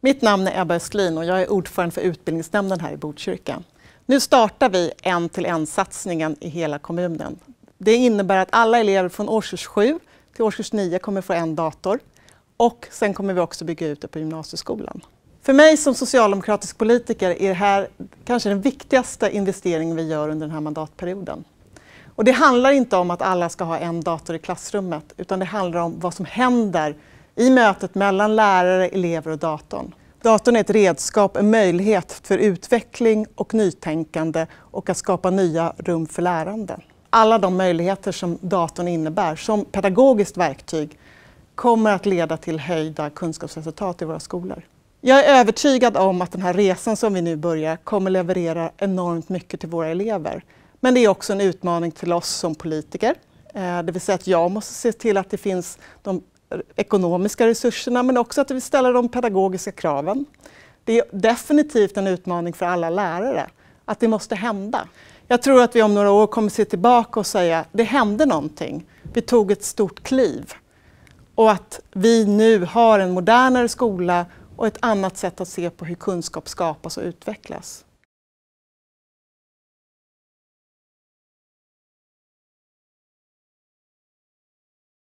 Mitt namn är Ebba Östlin och jag är ordförande för utbildningsnämnden här i Botkyrka. Nu startar vi en-till-en-satsningen i hela kommunen. Det innebär att alla elever från årskurs 7 till årskurs 9 kommer få en dator och sen kommer vi också bygga ut det på gymnasieskolan. För mig som socialdemokratisk politiker är det här kanske den viktigaste investeringen vi gör under den här mandatperioden. Och det handlar inte om att alla ska ha en dator i klassrummet utan det handlar om vad som händer i mötet mellan lärare, elever och datorn. Datorn är ett redskap, en möjlighet för utveckling och nytänkande och att skapa nya rum för lärande. Alla de möjligheter som datorn innebär som pedagogiskt verktyg kommer att leda till höjda kunskapsresultat i våra skolor. Jag är övertygad om att den här resan som vi nu börjar kommer leverera enormt mycket till våra elever. Men det är också en utmaning till oss som politiker. Det vill säga att jag måste se till att det finns de ekonomiska resurserna men också att vi ställer de pedagogiska kraven. Det är definitivt en utmaning för alla lärare att det måste hända. Jag tror att vi om några år kommer se tillbaka och säga att det hände någonting. Vi tog ett stort kliv och att vi nu har en modernare skola och ett annat sätt att se på hur kunskap skapas och utvecklas.